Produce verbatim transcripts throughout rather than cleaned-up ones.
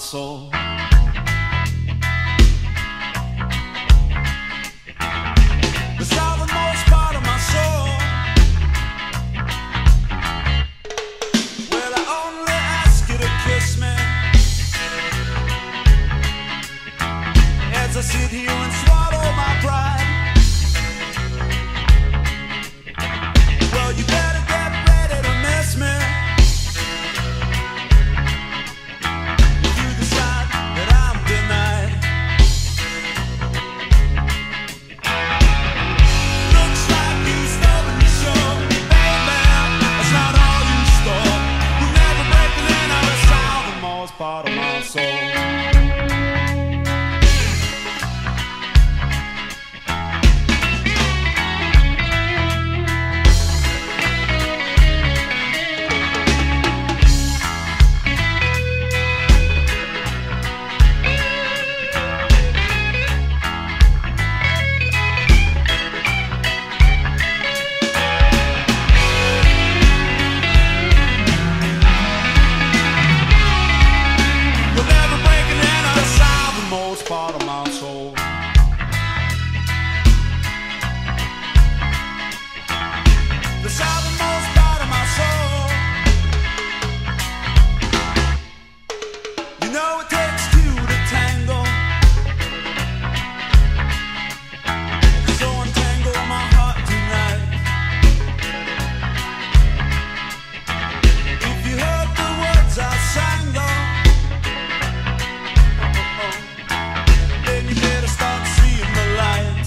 soul. The southernmost part of my soul. Well, I only ask you to kiss me as I sit here and swallow my pride. Well, you better get ready to miss me if you decide that I'm denied. Looks like you stole the show, baby. That's not all you stole. You never breaking in on the southernmost part of my soul. Part of my soul. The southernmost part of my soul. You know it takes two to tango, so untangle my heart tonight. If you heard the words I sang though, you better start seeing the light.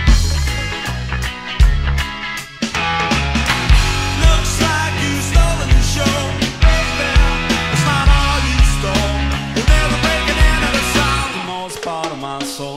Looks like you stolen the show, baby. It's not all you stole. You're never breaking into the southernmost part of my soul.